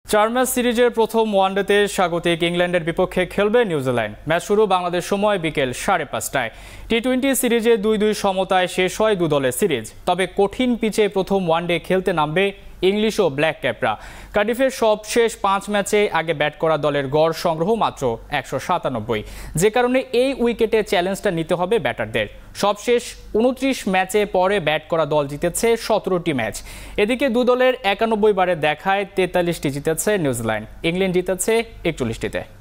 চার ম্যাচ সিরিজের প্রথম ওয়ানডেতে স্বাগতিক ইংল্যান্ডের বিপক্ষে খেলবে নিউজিল্যান্ড। ম্যাচ শুরু বাংলাদেশ সময় বিকেল 5:30টায়। টি-20 সিরিজে 2-2 সমতায় শেষ হয় দু দলের সিরিজ। তবে কঠিন পিচে প্রথম ওয়ানডে খেলতে নামবে ইংলিশ ও ব্ল্যাক ক্যাপরা। কার্ডিফের সবশেষ 5 ম্যাচে আগে ব্যাট করা দলের গড় সংগ্রহ মাত্র 197, যে কারণে এই উইকেটে চ্যালেঞ্জটা নিতে হবে ব্যাটারদের। সবশেষ 29 ম্যাচে পরে ব্যাট করা দল জিতেছে 17টি ম্যাচ। এদিকে দু দলের 91 বারে দেখায় 43টি জিতেছে নিউজিল্যান্ড, ইংল্যান্ড জিতেছে 41টিতে।